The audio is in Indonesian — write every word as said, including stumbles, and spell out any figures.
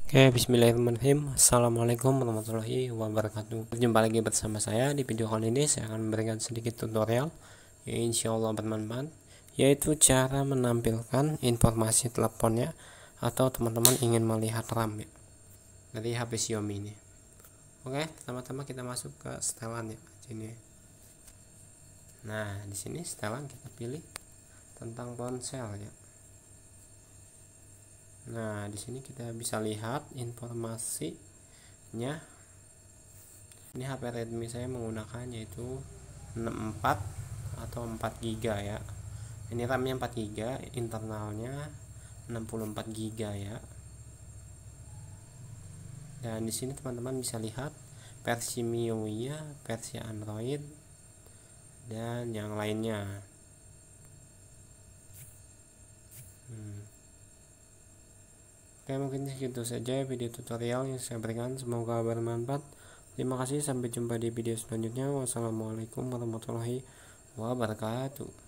Oke, bismillahirrahmanirrahim. Assalamualaikum warahmatullahi wabarakatuh. Berjumpa lagi bersama saya. Di video kali ini saya akan memberikan sedikit tutorial yang insya Allah bermanfaat, yaitu cara menampilkan informasi teleponnya atau teman-teman ingin melihat RAM ya, dari H P Xiaomi ini. Oke, pertama-tama kita masuk ke setelan ya, sini. Nah, di sini setelan kita pilih tentang ponsel ya. Nah, di sini kita bisa lihat informasinya. Ini H P Redmi saya menggunakan yaitu enam puluh empat atau empat giga ya. Ini RAM-nya empat giga, internalnya enam puluh empat giga ya. Dan di sini teman-teman bisa lihat versi M I U I-nya, versi Android, dan yang lainnya. Hmm. Oke, mungkin segitu saja video tutorial yang saya berikan, semoga bermanfaat. Terima kasih, sampai jumpa di video selanjutnya. Wassalamualaikum warahmatullahi wabarakatuh.